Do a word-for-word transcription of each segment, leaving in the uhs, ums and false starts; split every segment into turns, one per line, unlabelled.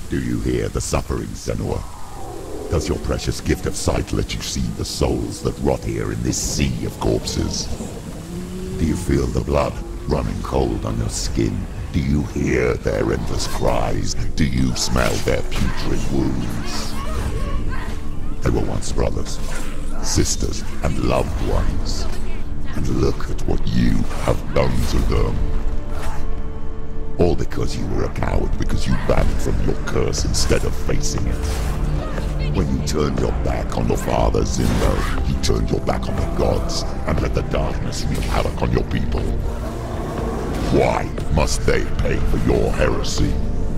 Do you hear the suffering, Senua? Does your precious gift of sight let you see the souls that rot here in this sea of corpses? Do you feel the blood running cold on your skin? Do you hear their endless cries? Do you smell their putrid wounds? They were once brothers, sisters, and loved ones. And look at what you have done to them. All because you were a coward, because you ran from your curse instead of facing it. When you turned your back on your father, Zinro, you turned your back on the gods and let the darkness wreak havoc on your people. Why must they pay for your heresy?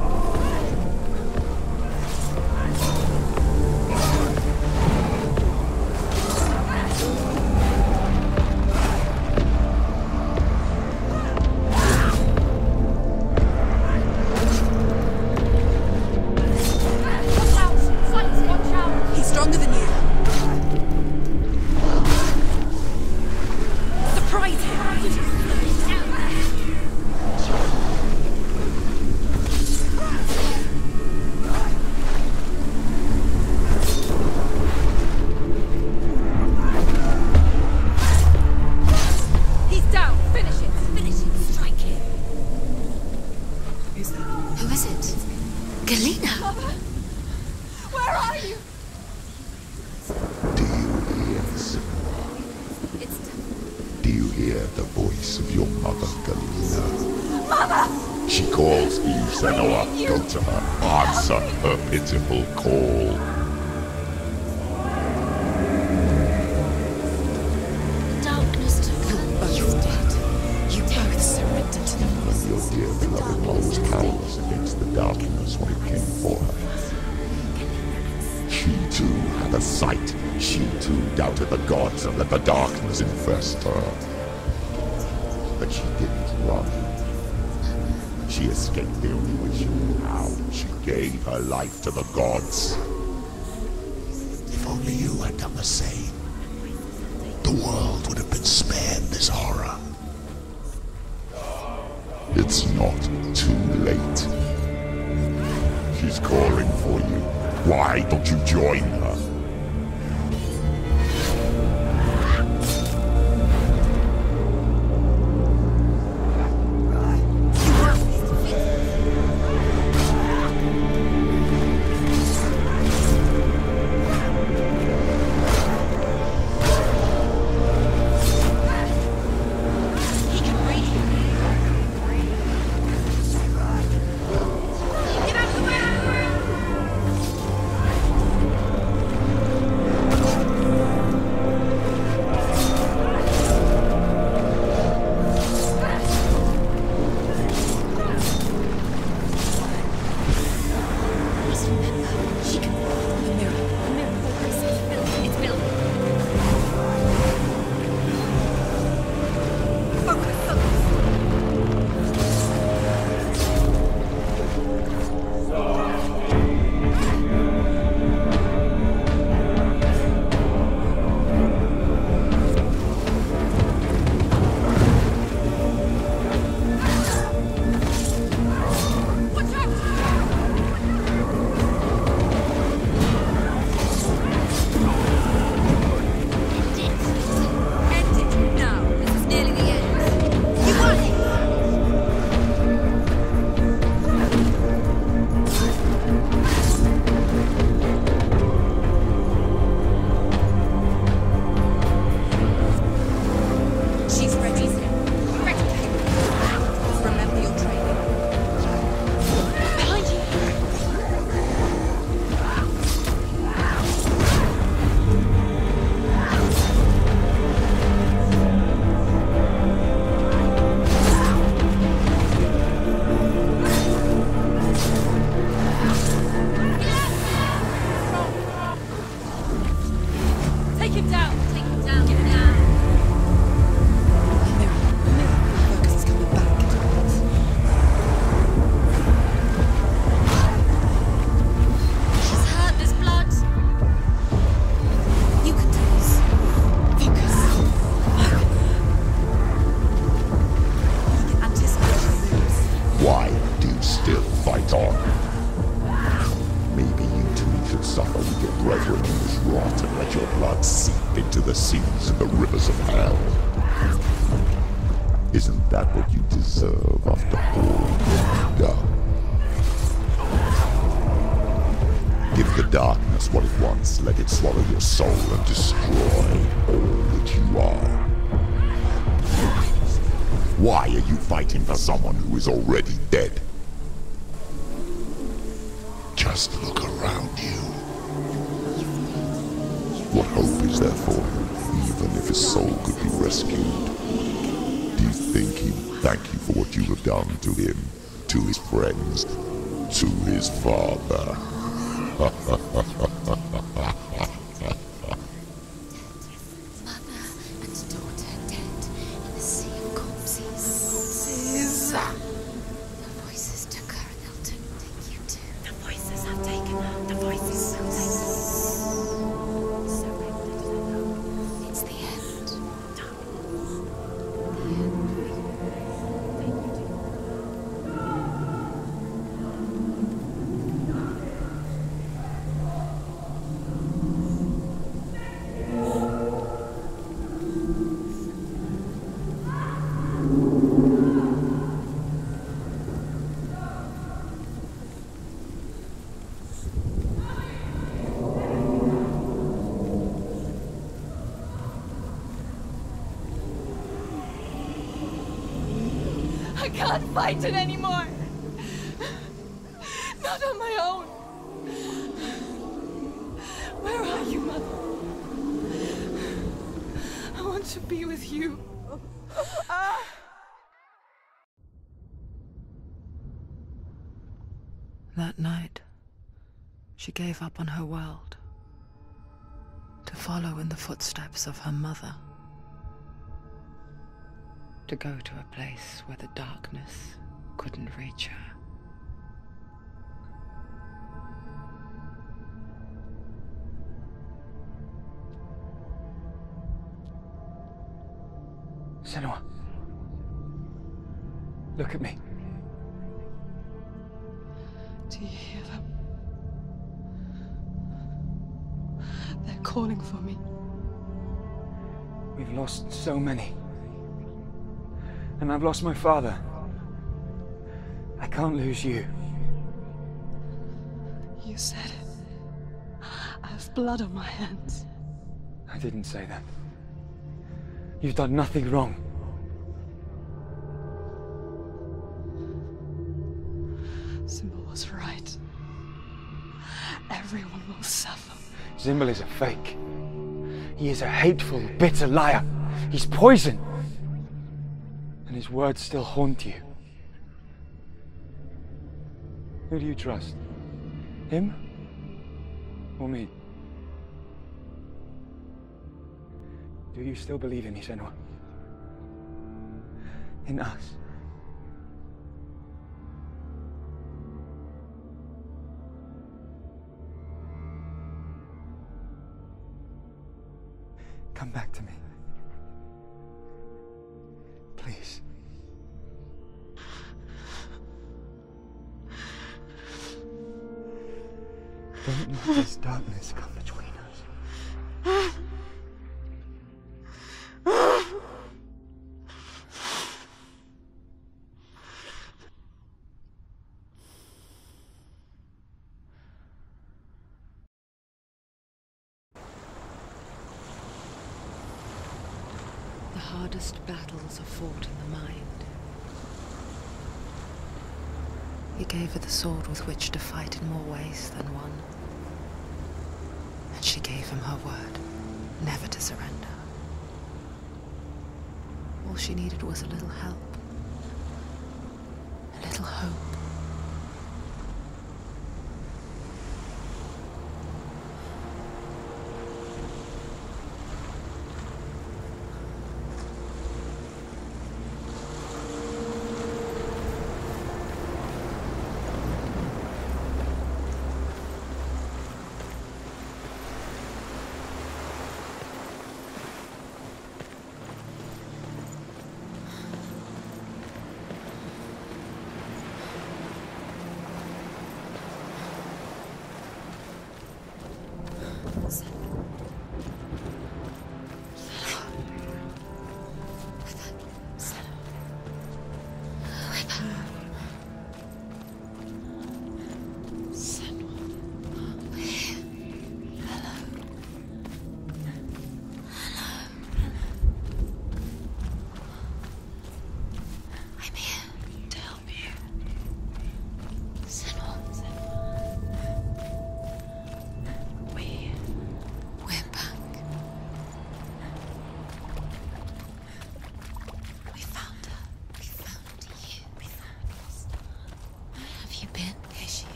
Pitiful call.
The darkness took her. You're dead. You both surrendered to the voices.
Your dear beloved one was powerless against the darkness when it came for her. She too had a sight. She too doubted the gods and let the darkness infest her. But she didn't run. She escaped the only way she knew how. She gave her life to the gods.
If only you had done the same, the world would have been spared this horror.
It's not too late. She's calling for you. Why don't you join her? your brethren in this rot and let your blood seep into the seas and the rivers of hell. Isn't that what you deserve after all you've done? Give the darkness what it wants, let it swallow your soul and destroy all that you are. Why are you fighting for someone who is already dead?
Just look around you.
What hope is there for him, even if his soul could be rescued? Do you think he'd thank you for what you have done to him, to his friends, to his father?
Mother and daughter dead in the sea of corpses. Corpses. The voices took her and they'll take you too. The voices have taken her. The voices will take you. Surrender to them. It's the end. The end. I can't fight it anymore. Not on my own. Where are you, Mother? I want to be with you.
That night, she gave up on her world to follow in the footsteps of her mother. To go to a place where the darkness couldn't reach her.
Senua, look at me.
Do you hear them? They're calling for me.
We've lost so many. And I've lost my father. I can't lose you.
You said it. I have blood on my hands.
I didn't say that. You've done nothing wrong.
Zimbel was right. Everyone will suffer.
Zimbel is a fake. He is a hateful, bitter liar. He's poison. And his words still haunt you. Who do you trust? Him? Or me? Do you still believe in me, Senua? In us? Come back to me. Please. Don't let this darkness come between us.
The hardest battles are fought in the mind. He gave her the sword with which to fight in more ways than one. And she gave him her word, never to surrender. All she needed was a little help, a little hope.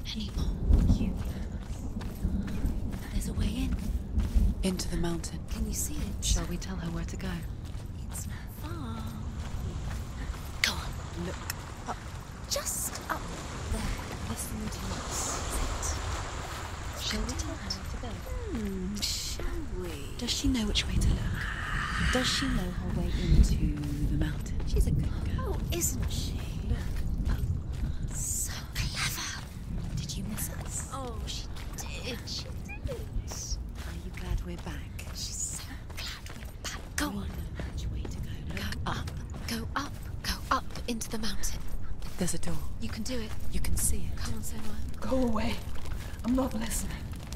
anymore. You. There's a way in.
Into the mountain.
Can you see it?
Shall we tell her where to go?
It's not far. Go on.
Look
up. Just up there. Listen to us. Shall we tell her where to go? Hmm, shall we?
Does she know which way to look? Does she know her way into the mountain?
She's a good girl, isn't she? Look. So clever. Did you miss us? Oh, she did. She did.
Are you glad we're back?
She's so glad we're back. Go
We
on.
know which way to go. Look
Go up. Go up. Go up into the mountain.
There's a door.
You can do it.
You can see it.
Come on, Senua.
Go away. I'm not listening.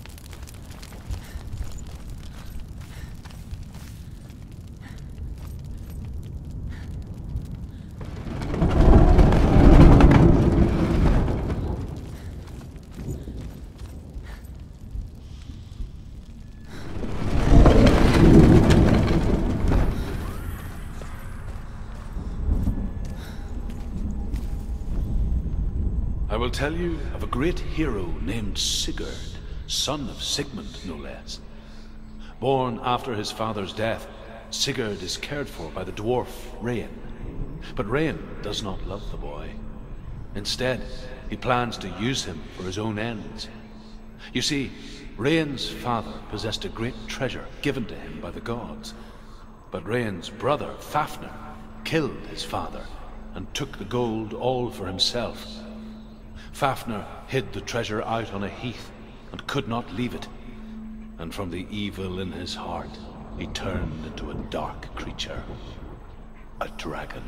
I will tell you of a great hero named Sigurd, son of Sigmund, no less. Born after his father's death, Sigurd is cared for by the dwarf Rain. But Rain does not love the boy. Instead, he plans to use him for his own ends. You see, Rain's father possessed a great treasure given to him by the gods. But Rain's brother, Fafnir, killed his father and took the gold all for himself. Fafnir hid the treasure out on a heath and could not leave it. And from the evil in his heart, he turned into a dark creature. A dragon.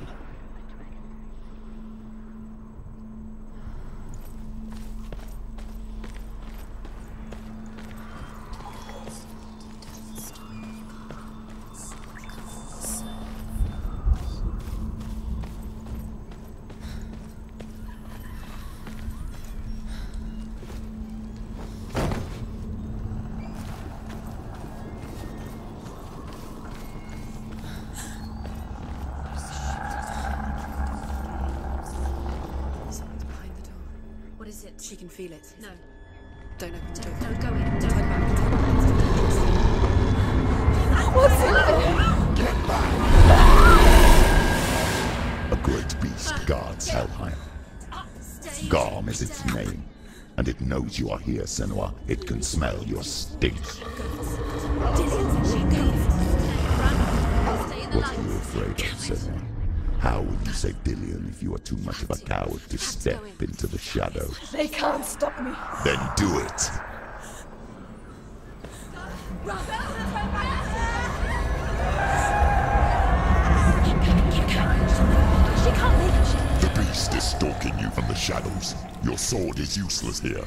What is it?
She can feel it.
No.
Don't open the door.
No, go in.
Turn
Don't.
back. Turn back.
What's in there?
Get back! A great beast guards Helheim.
Stay.
Garm is its name, and it knows you are here, Senua. It can smell your stink.
Dillian said she'd go. Run. Stay in the
What are you
light.
afraid of, Senua? How will you save Dillian if you are too much of a coward to step into the shadows?
They can't stop me.
Then do it!
She can't make it.
The beast is stalking you from the shadows. Your sword is useless here.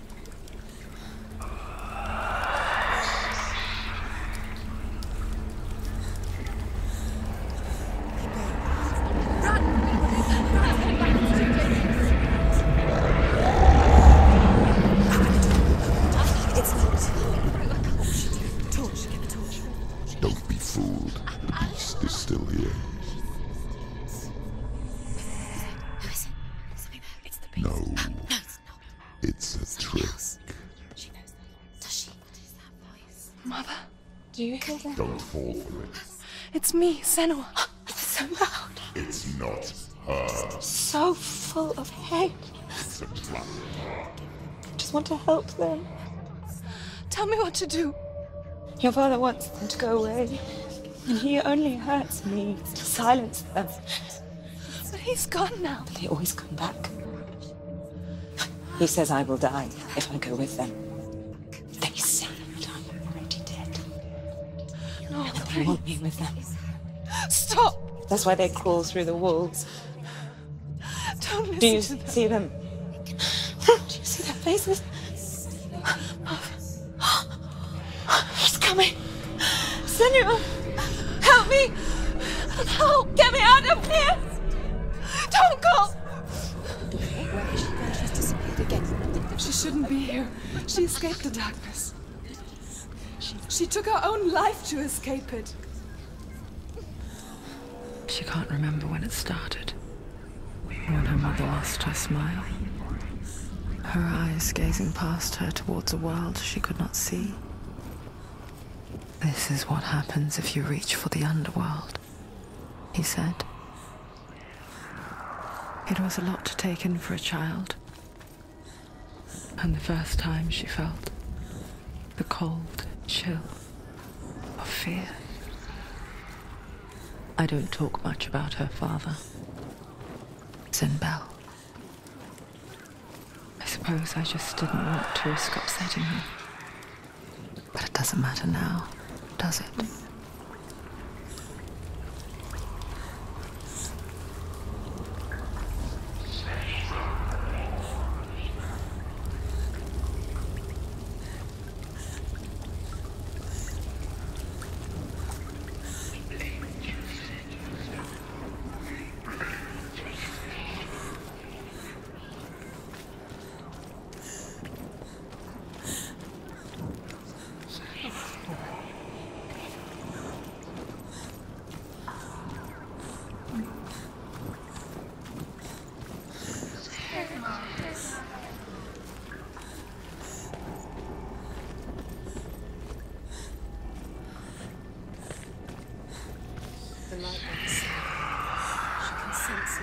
Don't be fooled. The beast is still here.
Who is it? Something there. It's the beast.
No,
No, it's not.
it's a trick.
She knows that. Does she? What is that voice?
Mother, do you hear that?
Don't fall for it.
It's me, Senua. It's so loud.
It's not her.
So full of hate.
It's a trap.
I just want to help them. Tell me what to do. Your father wants them to go away. And he only hurts me to silence them. But he's gone now. They always come back. He says I will die if I go with them. They say that I'm already dead. No, they want me with them. Stop! That's why they crawl through the walls. Don't listen
Do you
to them.
see them?
Do you see their faces? He's coming. Senua, help me! Help! Get me out of here! Don't go!
Where has she gone? She's disappeared again.
She shouldn't be here. She escaped the darkness. She, she took her own life to escape it.
She can't remember when it started. When her mother lost her smile. her eyes gazing past her towards a world she could not see. "This is what happens if you reach for the underworld," he said. It was a lot to take in for a child, and the first time she felt the cold chill of fear. I don't talk much about her father, Sinbel. I suppose I just didn't want to risk upsetting him. But it doesn't matter now, does it?
The light one's she can sense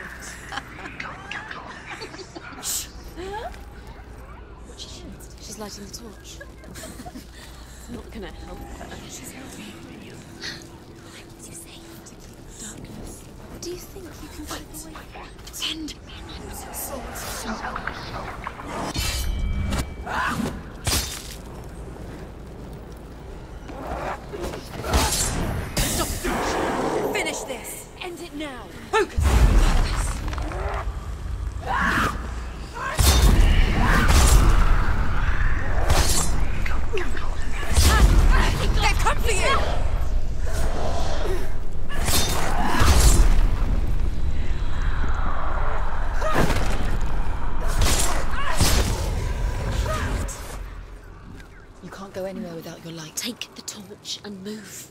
it. What she doing? She's lighting the torch. It's not gonna help her. She's helping you. What's you saying? To keep darkness. Do you think you can keep away? Send swords. Finish this! End it now! Focus! They've come for you! You can't go anywhere without your light. Take the torch and move.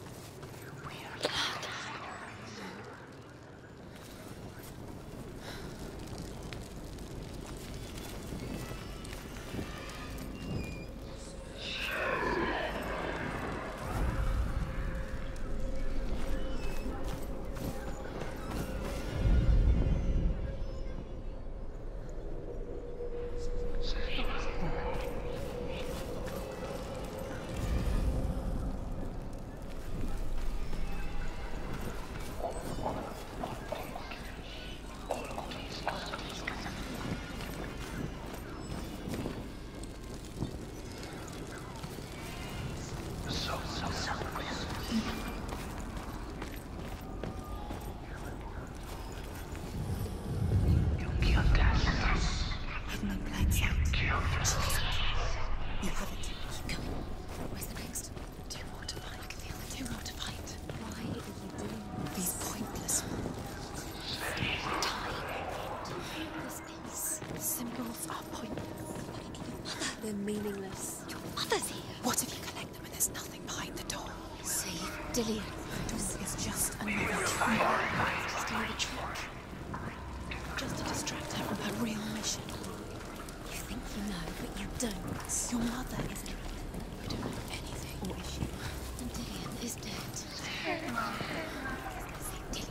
They're meaningless. Your mother's here. What if you collect them and there's nothing behind the door? Save Dillion. The door is just another trick. Just another trick. Just to distract her from her real mission. You think you know, but you don't. Your mother is dead. You don't know anything. Or is she? And Dillion is dead. Save Dillion.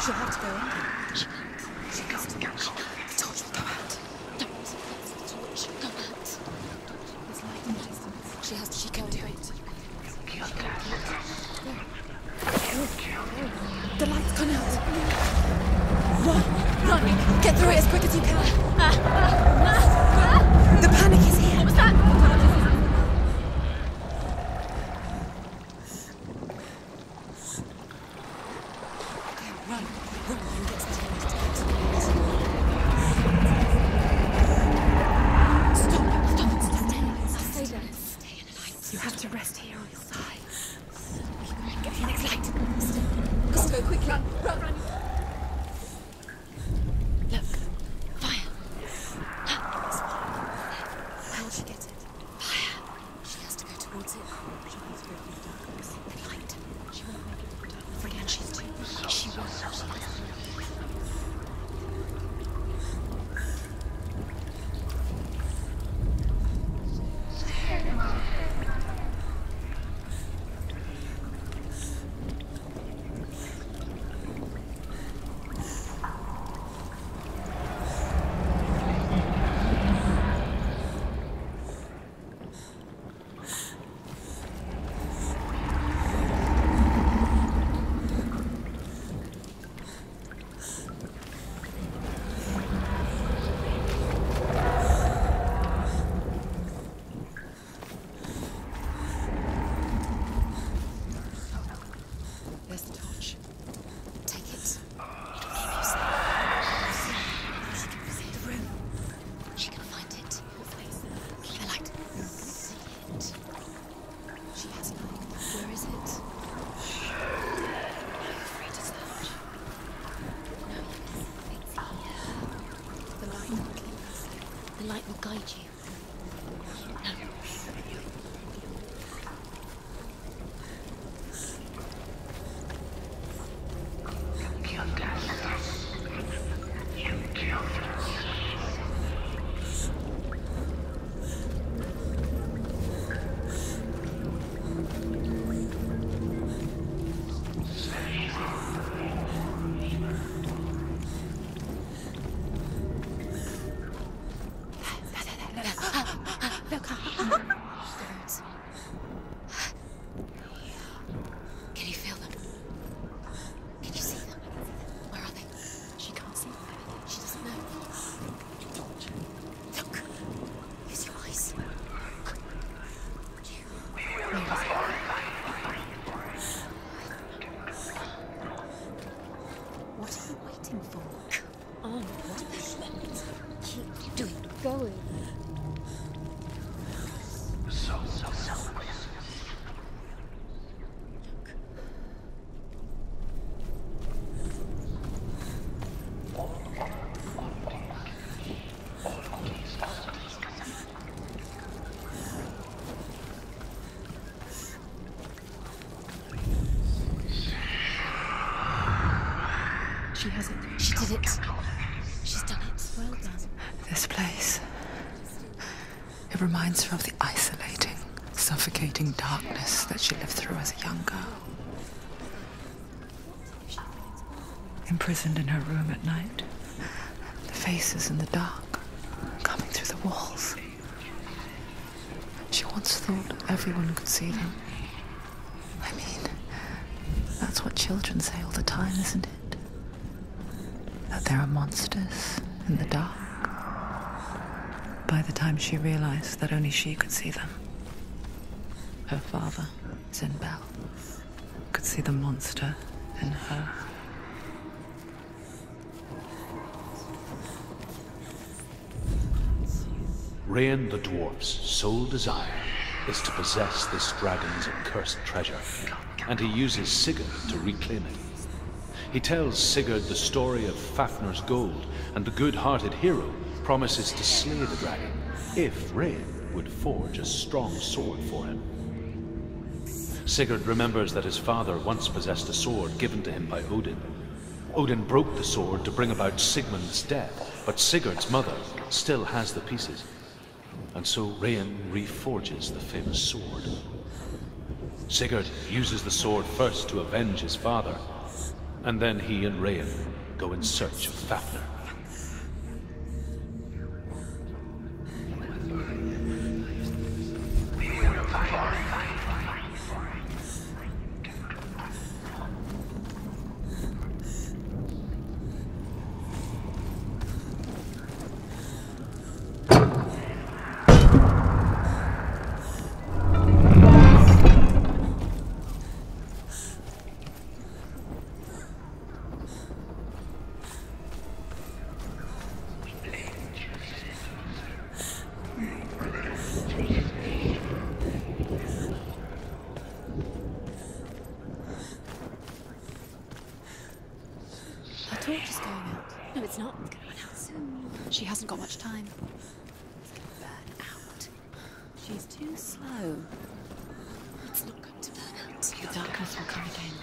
She'll have to go in. She won't. She has to go. The torch will go out. Don't. The torch will go out. There's light in the distance. She has to. She can do it. The light's gone out. Run! Run! Get through it as quick as you can. Ah, ah, ah. The panic is here. What was that? Okay, run. Run and get to the toilet. Stop! Stop! Stop! Stay there. Stay in the light. You have to rest here or you'll die. Get to the next light. Let's go quickly. Run! Run! Run! Look. Fire. How will she get it? Fire. She has to go towards it. She has to go through the darkness. The light. She won't make it through the darkness. Forget she's too. She will. There's the torch. Take it. It'll keep you safe. She can see the room. She can find it. The light. See it. She has no idea. Where is it? Are you afraid to search? No, it's here. The light will keep you safe. The light will guide you. No. Look. Birds. Can you feel them? Can you see them? Where are they? She can't see them. She doesn't know. Look. Use your eyes. What are you waiting for? Oh, what the hell? Keep doing. Going.
So, so, so.
She has it. She did it. She's done it. Well done.
This place. It reminds her of the isolating, suffocating darkness that she lived through as a young girl. Imprisoned in her room at night, the faces in the dark, coming through the walls. She once thought everyone could see them. I mean, that's what children say all the time, isn't it? That there are monsters in the dark. By the time she realized that only she could see them, her father, Zinbel, could see the monster in her.
Rain the dwarf's sole desire is to possess this dragon's accursed treasure, and he uses Sigurd to reclaim it. He tells Sigurd the story of Fafnir's gold, and the good-hearted hero promises to slay the dragon if Rain would forge a strong sword for him. Sigurd remembers that his father once possessed a sword given to him by Odin. Odin broke the sword to bring about Sigmund's death, but Sigurd's mother still has the pieces. And so Rain reforges the famous sword. Sigurd uses the sword first to avenge his father, And then he and Rayan go in search of Fafnir.
Torch is going out. No, it's not. It's going to run out soon. She hasn't got much time. It's going to burn out. She's too slow. It's not going to burn out. The darkness will come again.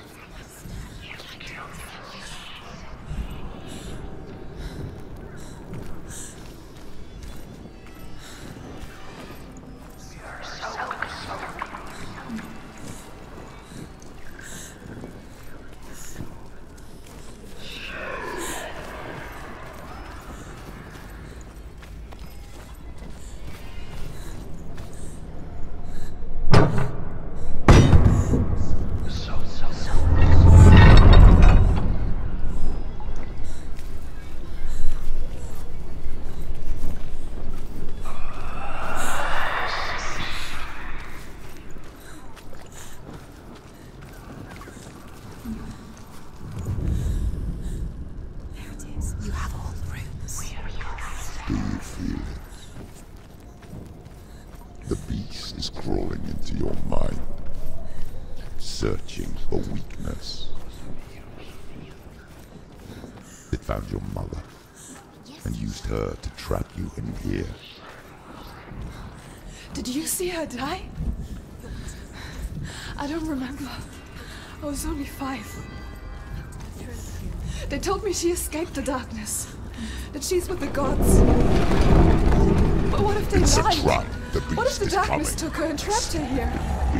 Crawling into your mind, searching for weakness. It found your mother and used her to trap you in here.
Did you see her die? I don't remember. I was only five. They told me she escaped the darkness, that she's with the gods. But what if they
It's
lied?
a trap. The beast
What if the
is
darkness
coming.
took her and trapped her here?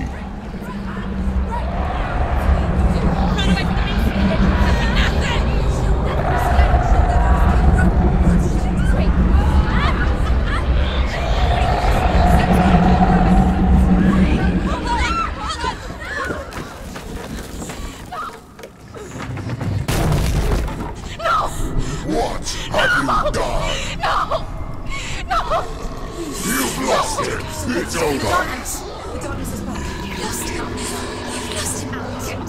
What have you done?
No! No!
You've lost it! It's over!
The darkness is back.
You lost him. You've lost him.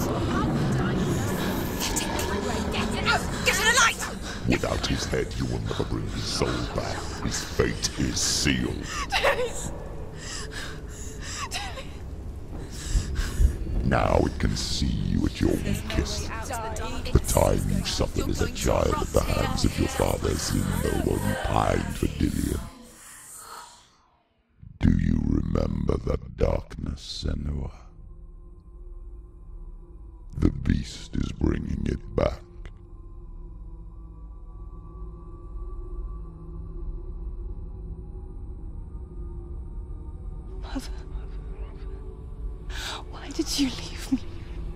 Get it out! Get it alight!
Without his head, you will never bring his soul back. His fate is sealed. Now it can see you at your weakest. The time you suffered as a child at the hands of your father Zindo while you pined for Dillion. Do you remember that darkness, Senua? The beast is bringing it back.
Mother, why did you leave me?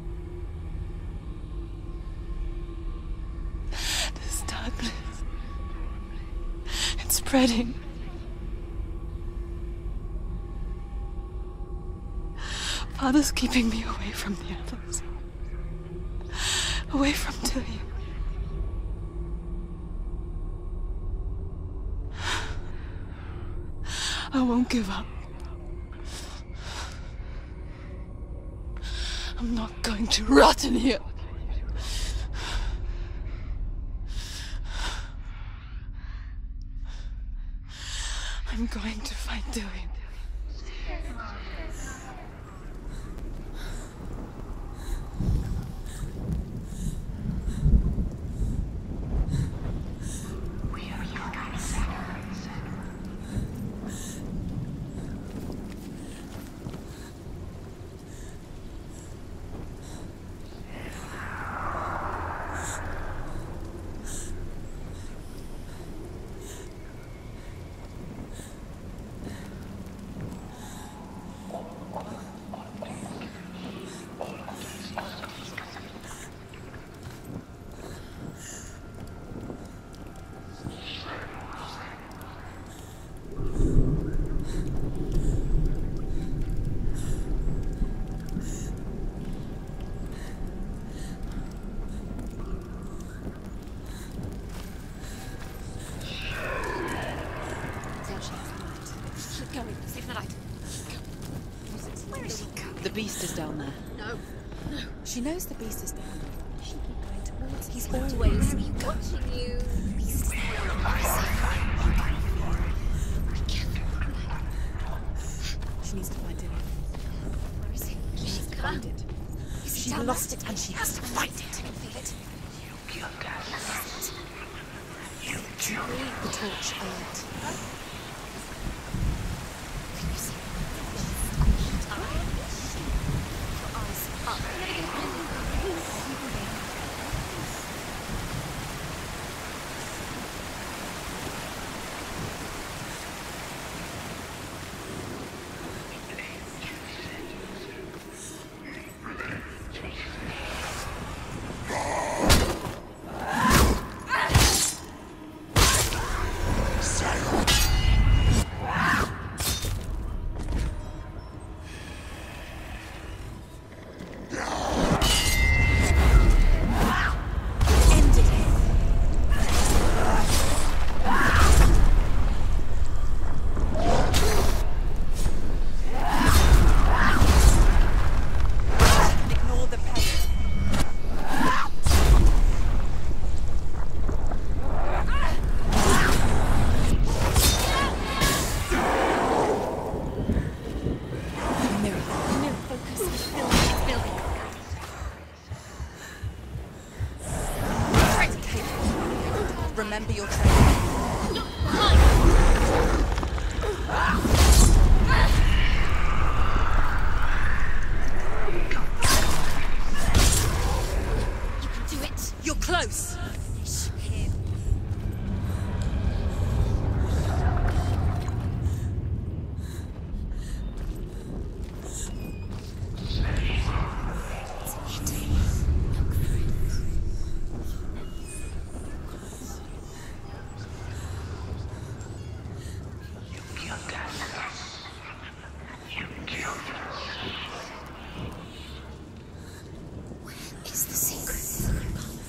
This darkness, it's spreading. Father's keeping me away from the others. Away from Dillion. I won't give up. I'm not going to rot in here. I'm going to fight Dillion.
beast is down there.
No, no.
She knows the beast is down there.
She keep going towards.
He's
always
always
watching you. Beast.
She needs to find it.
Where is he?
She needs to find it. She lost it and she has to find it.
I can feel it.
You killed us. You killed
The torch alert.
Can you see? Your eyes up.
Remember your training.
You can do it.
You're close.
Finish him. Is the secret?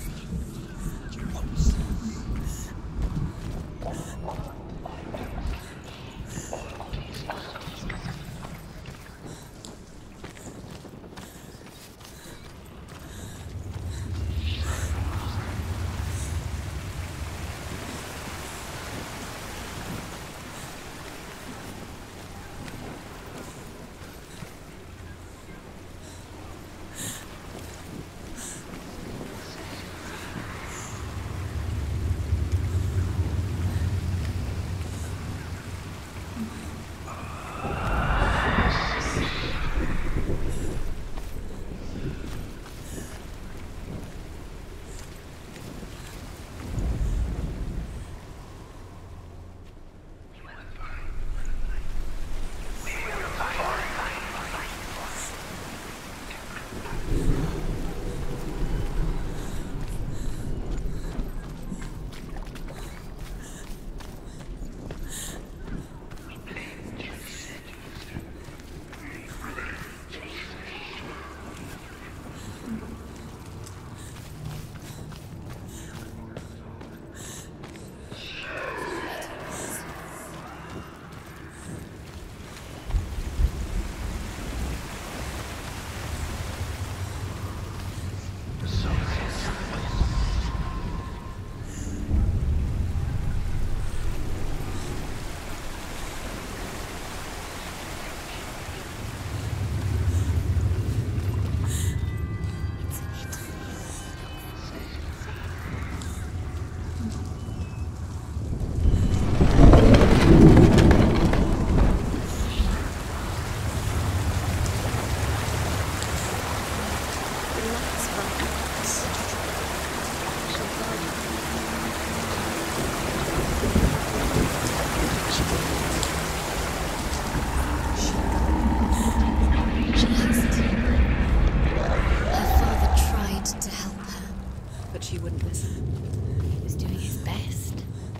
She wouldn't listen.
He was doing his best.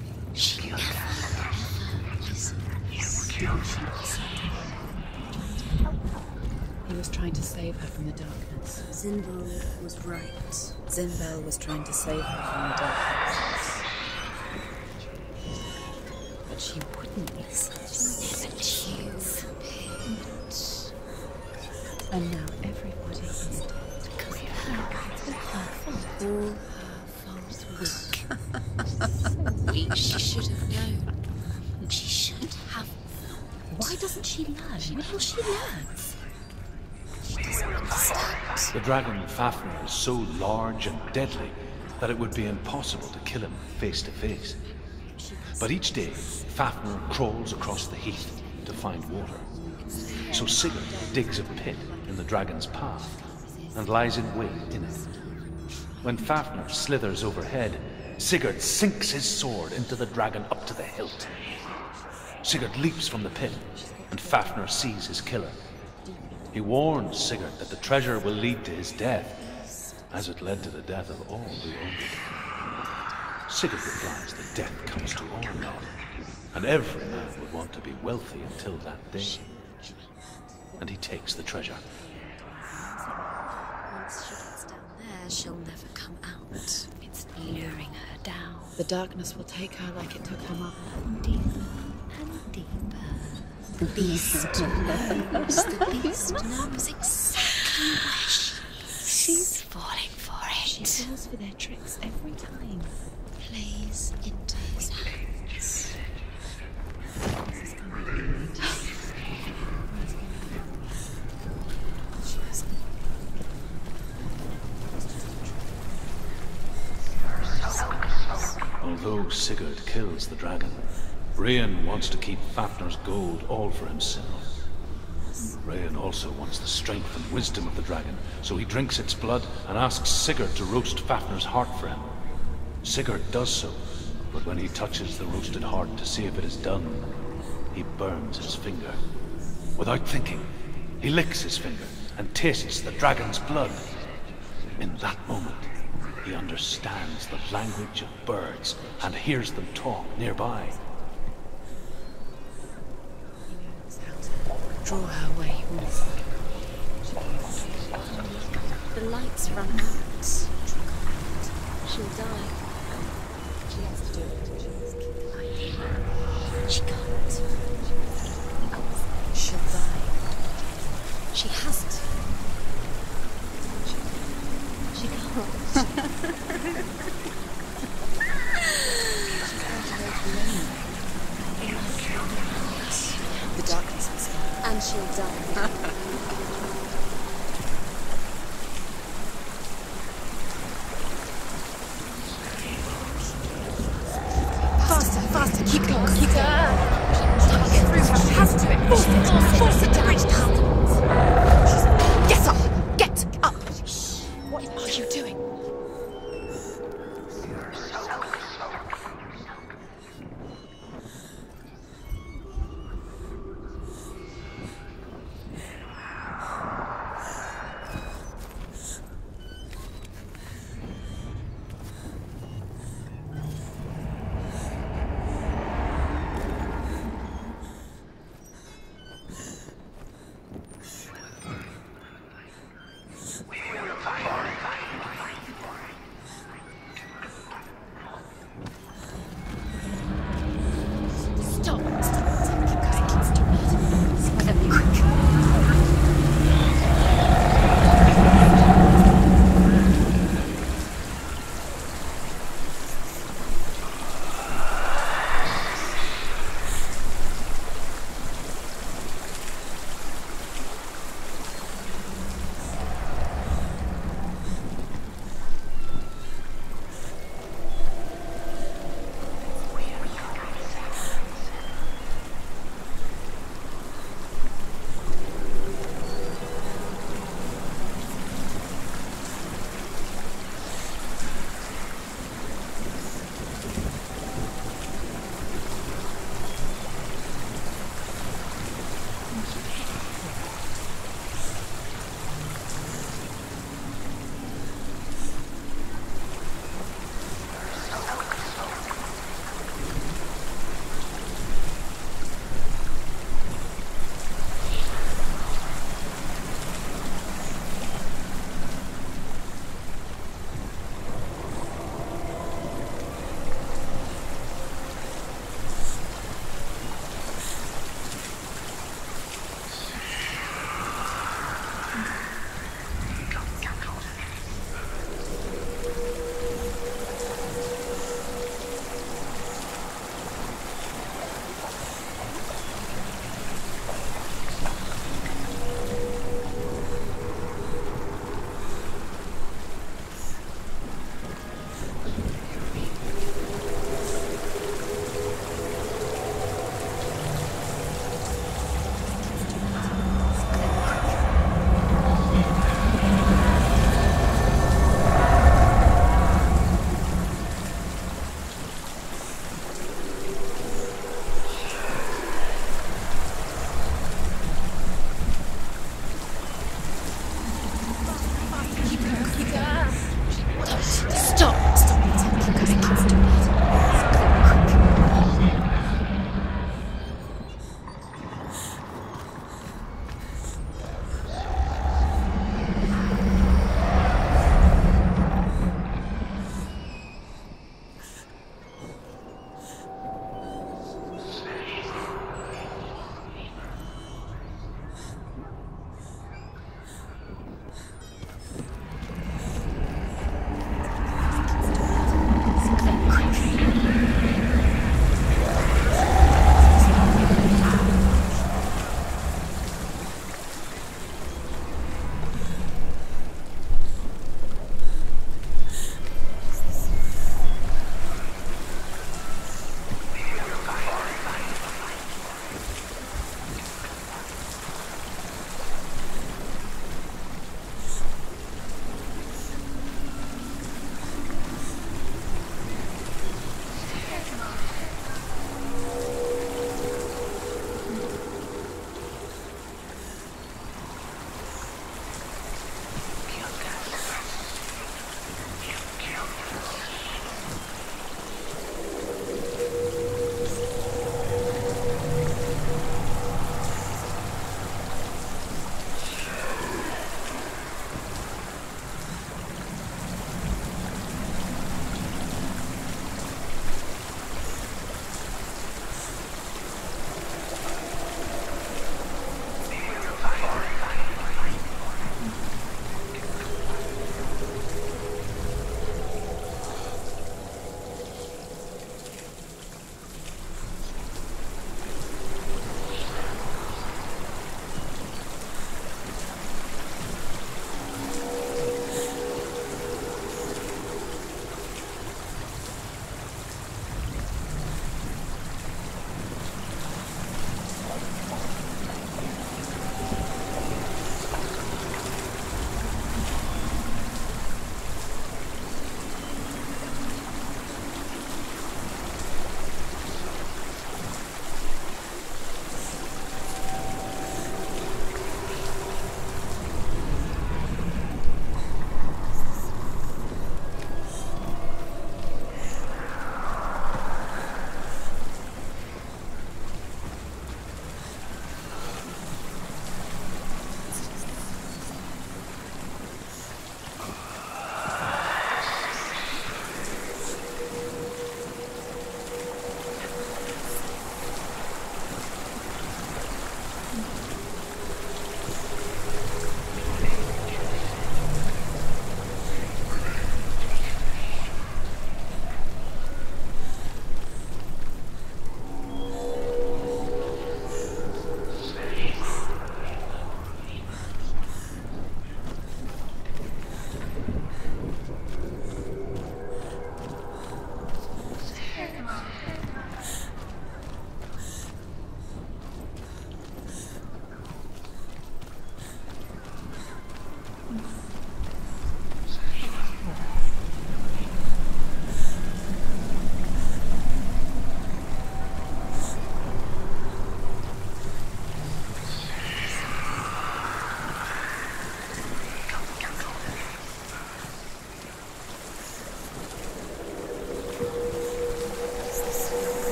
She killed us. You killed us.
He was trying to save her from the darkness.
Zinbel was right.
Zinbel was trying to save her from the darkness. But she wouldn't listen.
Never choose. And now everybody is dead. Because of her. It's her fault. All her fault. Weak. Weak. She should have known. She should have. Why doesn't she learn? What will she learn? She doesn't understand.
The dragon Fafnir is so large and deadly that it would be impossible to kill him face to face. But each day, Fafnir crawls across the heath to find water. So Sigurd digs a pit in the dragon's path and lies in wait in it. When Fafnir slithers overhead, Sigurd sinks his sword into the dragon up to the hilt. Sigurd leaps from the pit, and Fafnir sees his killer. He warns Sigurd that the treasure will lead to his death, as it led to the death of all who owned it. Sigurd replies that death comes to all men, and every man would want to be wealthy until that day. And he takes the treasure.
Once she gets down there, she'll never come out. It's luring her down.
The darkness will take her like it took her mother.
And deeper and deeper. The beast knows. The beast knows exactly where she is. She's falling for it.
She falls for their tricks every time.
Plays into his hands.
Although Sigurd kills the dragon, Rayan wants to keep Fafnir's gold all for himself. Rayan also wants the strength and wisdom of the dragon, so he drinks its blood and asks Sigurd to roast Fafnir's heart for him. Sigurd does so, but when he touches the roasted heart to see if it is done, he burns his finger. Without thinking, he licks his finger and tastes the dragon's blood. In that moment, he understands the language of birds and hears them talk nearby.
Draw her away.
The lights run out. She'll die. She has to do it. She has to keep the light. She can't. She'll die. She has to. She can't.
The darkness is gone.
And she'll die.
Faster, faster, keep going, keep going. Get through her, has to it. Force it, force it to reach down. Get up, get up. What are you doing?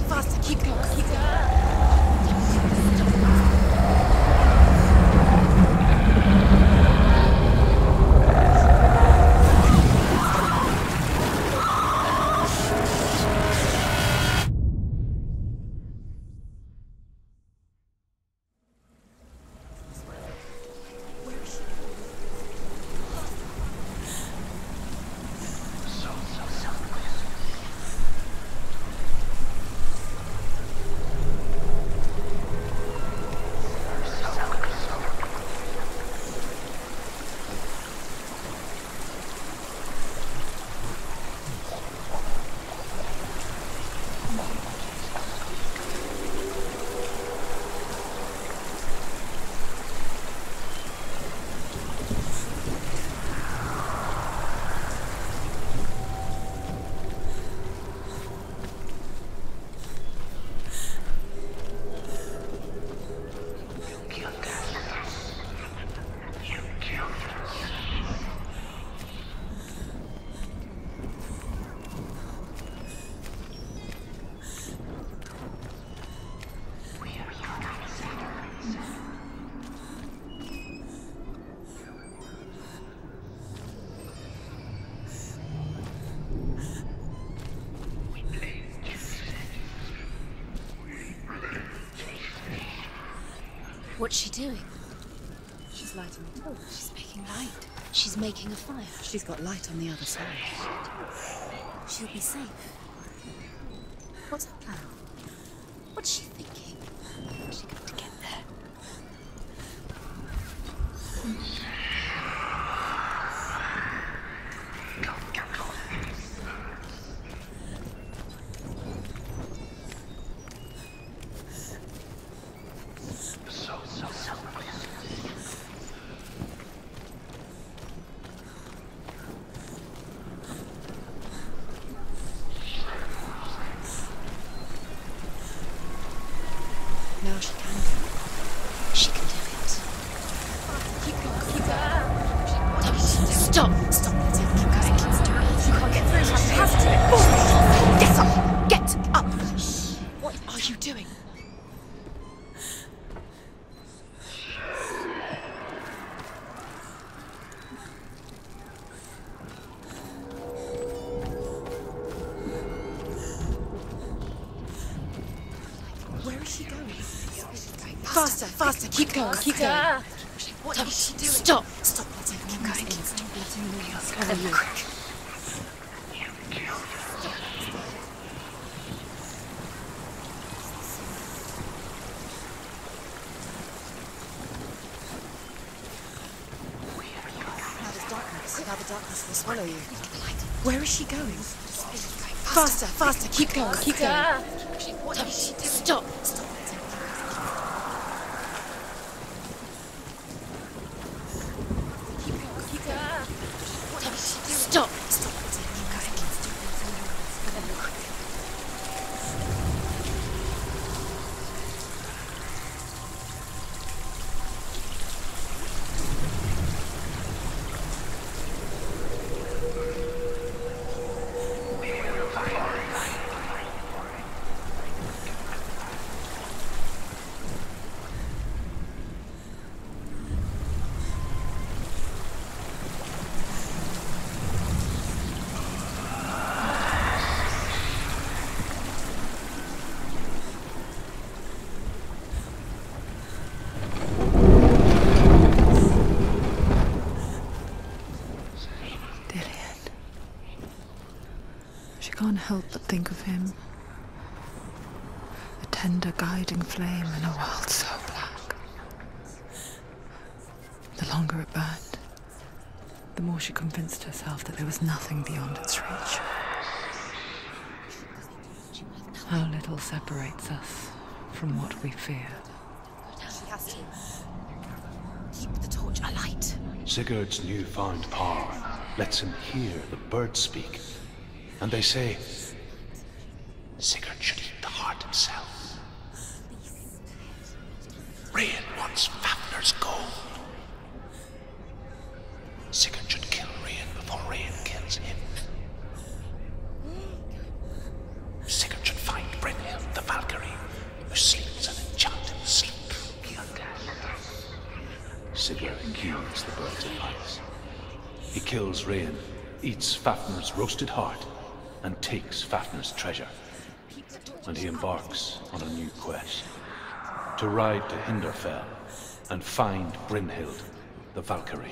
faster, keep going, keep going.
What's she doing?
She's lighting the torch.
She's making light. She's making a fire.
She's got light on the other side.
She'll be safe. What's her plan? What's she thinking? How's she going to get there?
Now she can do it.
She can do it.
Keep going, keep going.
Don't stop! Stop!
Keep going, keep going. You can't get through, you have to.
Get up! Get up!
What are you doing? Where is she going? Faster, faster, keep going, keep going. What is she doing?
Stop!
Stop, letting keep going. Stop letting me
Come
go.
quick.
Now there's darkness. Now the darkness will swallow you. Where is she going? Faster, faster, keep going, keep going.
What is she doing? Stop!
Stop letting me go. Keep going, keep going.
What is she doing? Stop!
Stop letting me go.
She can't help but think of him. A tender guiding flame in a world so black. The longer it burned, the more she convinced herself that there was nothing beyond its reach. How little separates us from what we fear.
She has to. Keep the torch alight.
Sigurd's newfound power lets him hear the birds speak. And they say, Sigurd should eat the heart himself. Rain wants Fafnir's gold. Sigurd should kill Rain before Rain kills him. Sigurd should find Brynhild the kills Rain, eats Fafnir's roasted heart, and takes Fafnir's treasure. And he embarks on a new quest. To ride to Hinderfell and find Brynhild, the Valkyrie.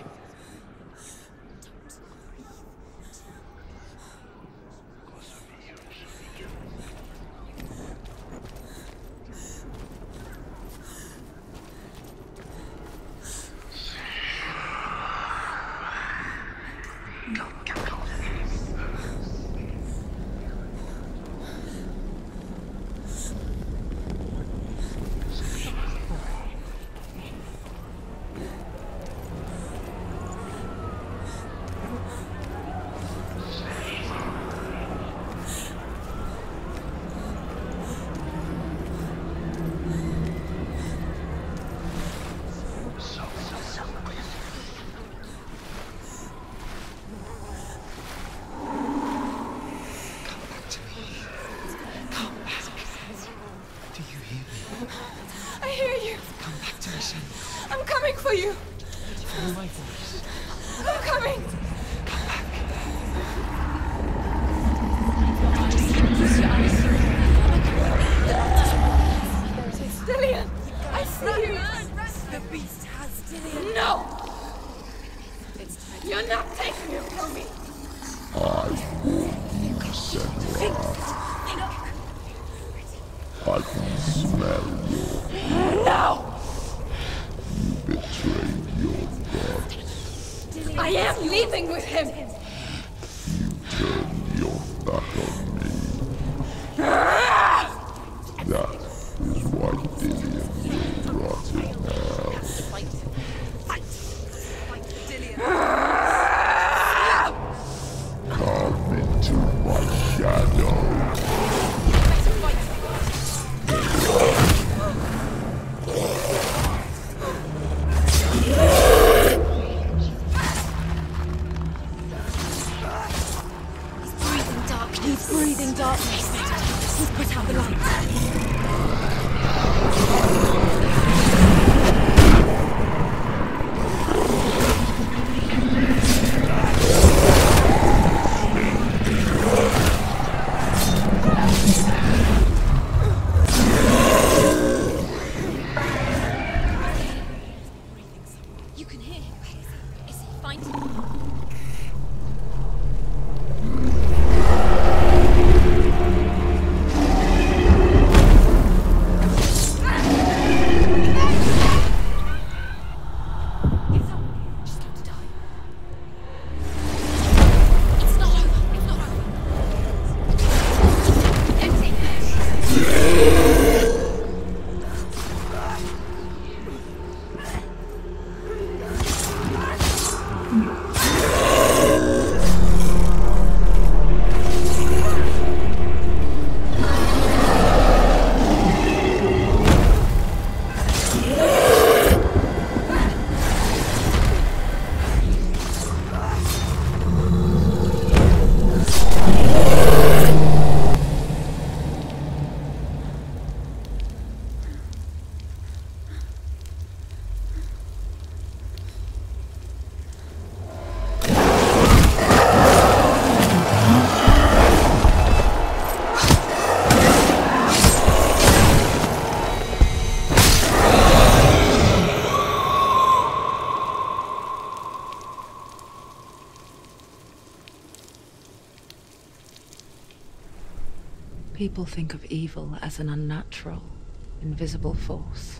People think of evil as an unnatural, invisible force,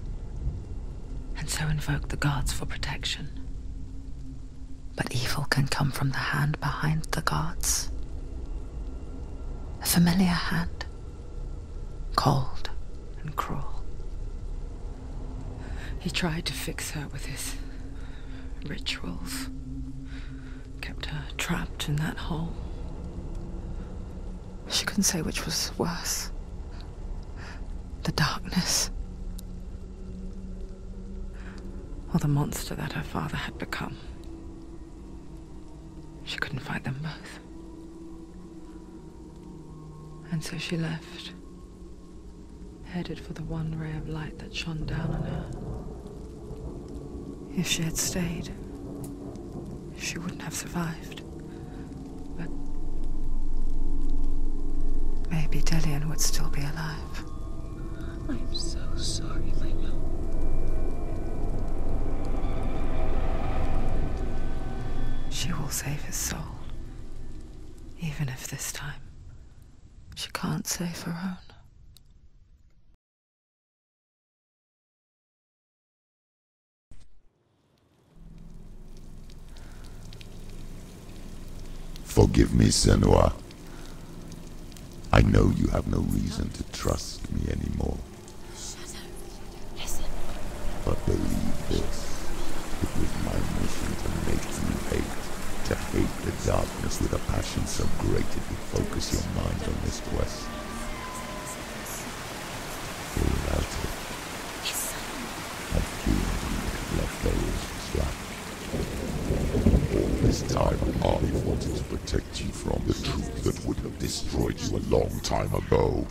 and so invoke the gods for protection. But evil can come from the hand behind the gods. A familiar hand, cold and cruel. He tried to fix her with his rituals, kept her trapped in that hole. She couldn't say which was worse. The darkness, or the monster that her father had become. She couldn't fight them both. And so she left, headed for the one ray of light that shone down on her. If she had stayed, she wouldn't have survived. But maybe Dillion would still be alive.
I'm so sorry, my love.
She will save his soul. Even if this time she can't save her own.
Forgive me, Senua. I know you have no reason to trust me anymore.
Shadow, listen.
But believe this. It was my mission to make you hate. To hate the darkness with a passion so great it would focus your mind on this quest. For without it, I fear you would have left those slack. All this time, I wanted to protect you from the truth that would have destroyed you a long time ago.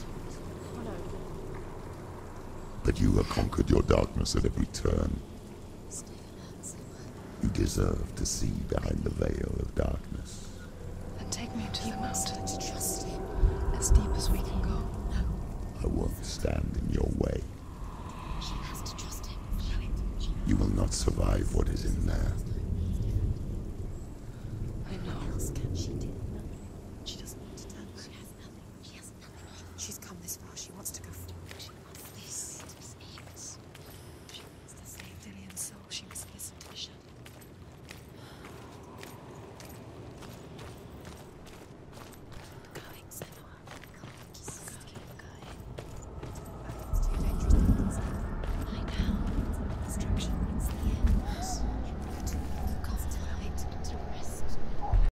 But you have conquered your darkness at every turn. You deserve to see behind the veil of darkness.
And take me to the mountain.
To trust him.
As deep as we can go.
I won't stand in your way.
She has to trust him.
You will not survive what is in there.